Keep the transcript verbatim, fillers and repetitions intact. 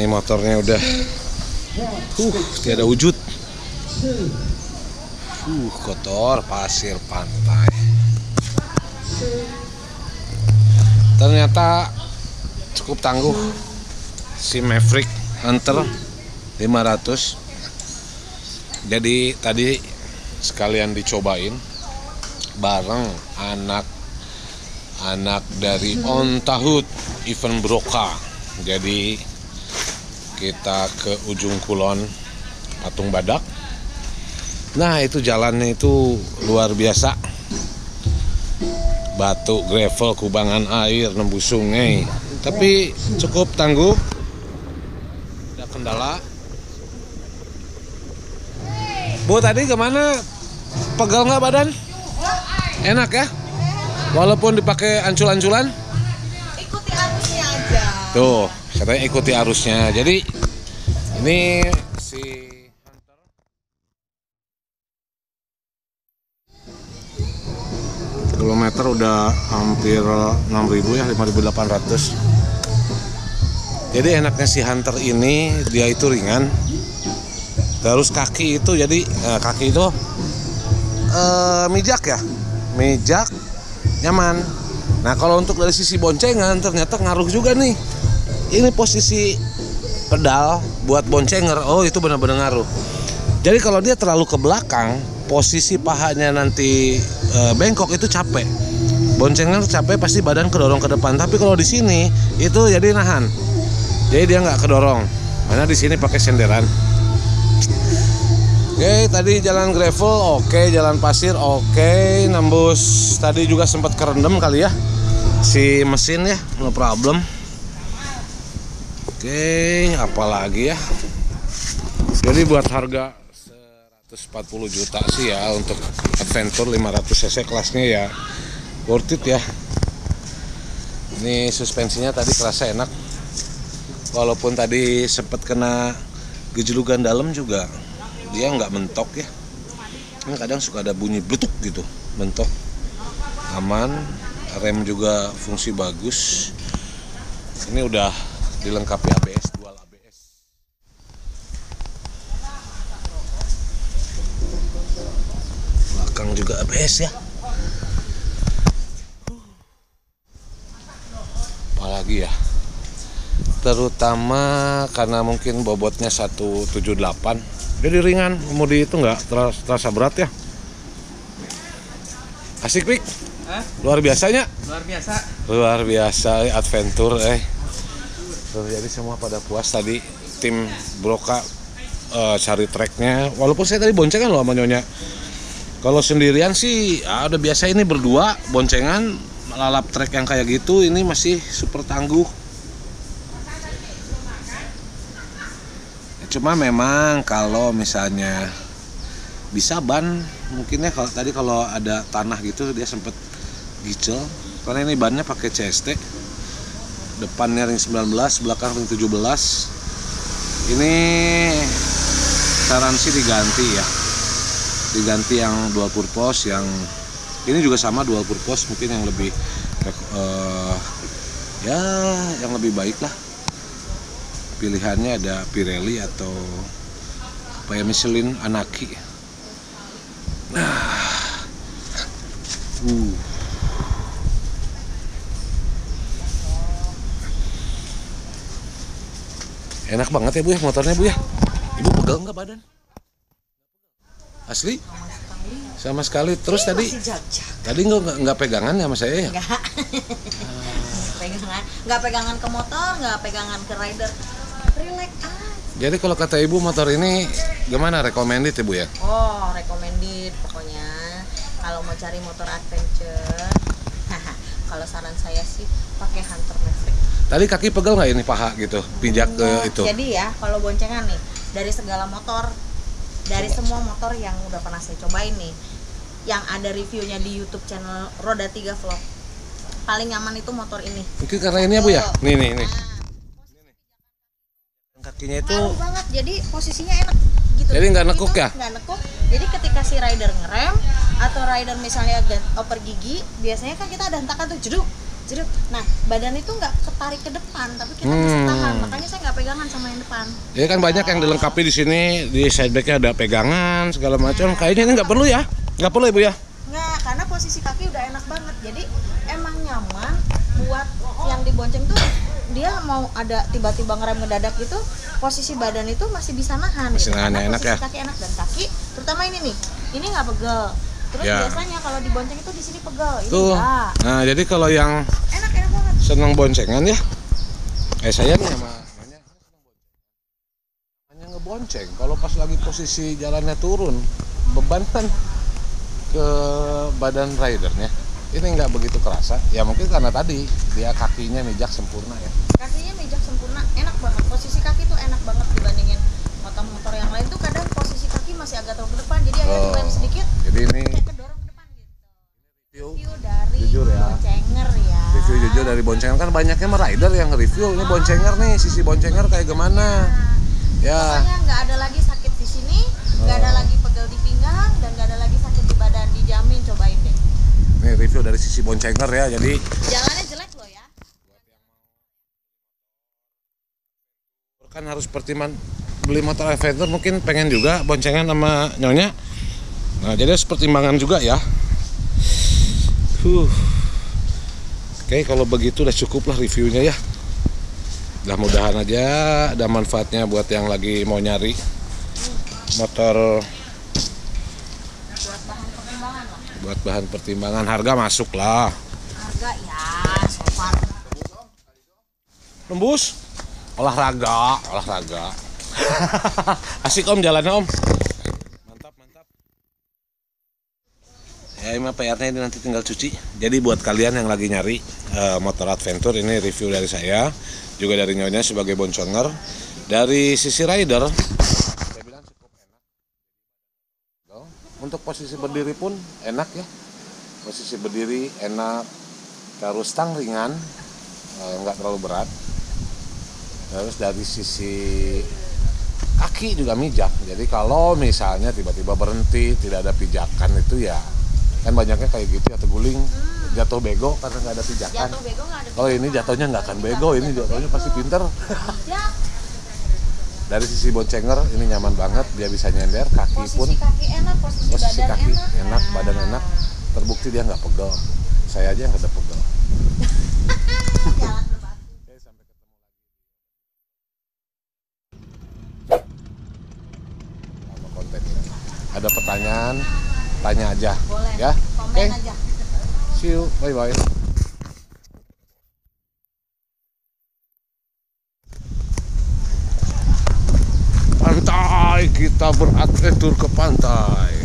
motornya udah uh tiada wujud. Uh kotor pasir pantai. Ternyata cukup tangguh si Maverick Hunter lima ratus. Jadi tadi sekalian dicobain bareng anak-anak dari On Tahut Event Broka. Jadi kita ke ujung kulon Patung Badak. Nah itu jalannya itu luar biasa, batu, gravel, kubangan air, nembus sungai. Tapi cukup tangguh. Ada kendala. Bu tadi kemana? Pegal nggak badan? Enak ya? Walaupun dipakai ancul-anculan? Ikuti arusnya aja. Tuh, katanya ikuti arusnya. Jadi ini si Hunter kilometer udah hampir enam ribu ya, lima ribu delapan ratus. Jadi enaknya si Hunter ini dia itu ringan. Terus kaki itu jadi eh, kaki itu eh, mijak ya, mijak nyaman. Nah kalau untuk dari sisi boncengan ternyata ngaruh juga nih. Ini posisi pedal buat boncenger, oh itu benar-benar ngaruh. Jadi kalau dia terlalu ke belakang, posisi pahanya nanti e, bengkok itu capek. Boncenger capek pasti badan kedorong ke depan. Tapi kalau di sini itu jadi nahan. Jadi dia nggak kedorong. Karena di sini pakai senderan. Oke, tadi jalan gravel, oke, jalan pasir, oke, nembus. Tadi juga sempat kerendam kali ya si mesin ya, no problem. Oke, apalagi ya. Jadi buat harga seratus empat puluh juta sih ya untuk Adventure lima ratus cc kelasnya ya worth it ya. Ini suspensinya tadi kerasa enak. Walaupun tadi sempat kena gejulukan dalam juga. Dia nggak mentok ya. Ini kadang suka ada bunyi blutuk gitu, mentok. Aman, rem juga fungsi bagus. Ini udah dilengkapi A B S, dual A B S. Belakang juga A B S ya. Apalagi ya? Terutama karena mungkin bobotnya seratus tujuh puluh delapan. Jadi ringan, kemudi itu nggak terasa berat ya. Asik Pik? Hah? Luar biasanya? Luar biasa. Luar biasa Adventure eh. Jadi semua pada puas tadi tim Broka uh, cari tracknya. Walaupun saya tadi boncengan loh sama Nyonya. Kalau sendirian sih ya udah biasa, ini berdua boncengan lalap track yang kayak gitu ini masih super tangguh. Cuma memang kalau misalnya bisa ban mungkinnya kalau tadi kalau ada tanah gitu dia sempet gicel karena ini bannya pakai C S T, depannya ring sembilan belas, belakang ring tujuh belas. Ini saran sih diganti ya, diganti yang dual purpose, yang ini juga sama dual purpose, mungkin yang lebih uh, ya yang lebih baik lah. Pilihannya ada Pirelli atau apa ya, Michelin Anaki. Nah, uh. Enak banget ya Bu ya motornya Bu ya. Ibu pegal nggak badan? Asli? Sama sekali. Terus tadi tadi nggak nggak pegangan ya sama saya ya? Nggak. Pegangan, nggak pegangan ke motor, nggak pegangan ke rider. Relax aja. Jadi kalau kata Ibu motor ini gimana, recommended ya Bu ya? Oh, recommended pokoknya. Kalau mau cari motor adventure, kalau saran saya sih pakai Hunter Maverick. Tadi kaki pegel nggak ini paha gitu, pijak ke Nggak. itu? Jadi ya, kalau boncengan nih, dari segala motor, dari semua motor yang udah pernah saya cobain nih, yang ada reviewnya di YouTube channel Roda tiga Vlog, paling nyaman itu motor ini. Mungkin karena ini ya Bu ya? Nih nih nih. Nah, Kakinya itu ngaruh banget, jadi posisinya enak gitu. Jadi nggak nekuk Gitu, ya? nggak nekuk. Jadi ketika si rider ngerem atau rider misalnya gan- oper gigi, biasanya kan kita ada hentakan tuh jeduk. Jeduk. Nah, badan itu nggak ketarik ke depan, tapi kita bisa Hmm. tahan. Makanya saya nggak pegangan sama yang depan. Jadi kan banyak yang dilengkapi di sini, di side backnya ada pegangan segala macam. Kayaknya ini nggak perlu ya? Nggak perlu ibu ya? Nggak, karena posisi kaki udah enak banget. Jadi emang nyaman buat yang dibonceng tuh, dia mau ada tiba-tiba ngerem ngedadak gitu, posisi badan itu masih bisa nahan. Masih gitu. nahan, Karena enak posisi ya? kaki enak, dan kaki, terutama ini nih, ini nggak pegel. Terus Ya. biasanya kalau dibonceng itu di sini pegel, ini Tuh. enggak. Nah, jadi kalau yang Enak, enak banget. senang boncengan ya, eh saya nih sama namanya hanya ngebonceng. Kalau pas lagi posisi jalannya turun, beban kan ke badan ridernya. Ini nggak begitu kerasa. Ya mungkin karena tadi dia kakinya mijak sempurna ya. Kakinya mijak sempurna, enak banget. Posisi kaki tuh enak banget dibandingin motor-motor yang lain tuh, kadang posisi kaki masih agak terlalu ke depan, jadi agak Oh. direm sedikit, Jadi ini kayak kedorong ke depan gitu. review, Review dari Jujur ya. boncenger ya. review jujur dari boncengan, kan banyaknya mah rider yang review ini boncenger nih, sisi boncenger kayak gimana. Ya. Pokoknya nggak ada lagi sakit di sini, nggak ada Oh. lagi pegel di pinggang, dan nggak ada lagi sakit di badan. Dijamin, cobain deh. Nih review dari sisi boncenger ya. Jadi Jalannya jelek loh ya. kan harus pertimbangan beli motor adventure, mungkin pengen juga boncengan sama nyonya. Nah, jadi harus pertimbangan juga ya. Huh. Oke, kalau begitu udah cukup lah reviewnya ya. Mudah-mudahan aja ada manfaatnya buat yang lagi mau nyari motor, Buat bahan pertimbangan lah. buat bahan pertimbangan. Harga masuk lah. Harga ya, so far. Tembus olahraga, olahraga. Asik om jalannya om. Mantap, mantap. Ya ini mah P R-nya ini nanti tinggal cuci. Jadi buat kalian yang lagi nyari uh, motor adventure, ini review dari saya, juga dari nyonya sebagai boncenger. Dari sisi rider, saya bilang cukup enak. Untuk posisi berdiri pun enak ya. Posisi berdiri enak. Terus stang ringan, uh, nggak terlalu berat. Terus dari sisi kaki juga mijak. Jadi kalau misalnya tiba-tiba berhenti, tidak ada pijakan, itu ya kan banyaknya kayak gitu ya, terguling, jatuh bego karena nggak ada pijakan. Jatuh bego nggak ada. Kalau ini jatuhnya nggak akan bego, ini jatuhnya pasti pinter. Ya, Dari sisi boncenger ini nyaman banget, dia bisa nyender, kaki pun posisi kaki enak, posisi, posisi badan kaki enak. enak, badan enak. Terbukti dia nggak pegel. Saya aja yang nggak ada pegel. Jalan berbatu. Oke, sampai ketemu lagi. Sama konten ini. Ada pertanyaan, tanya aja. Boleh. Ya. Komen Oke. aja. See you. Bye bye. Pantai, kita beradventur ke pantai.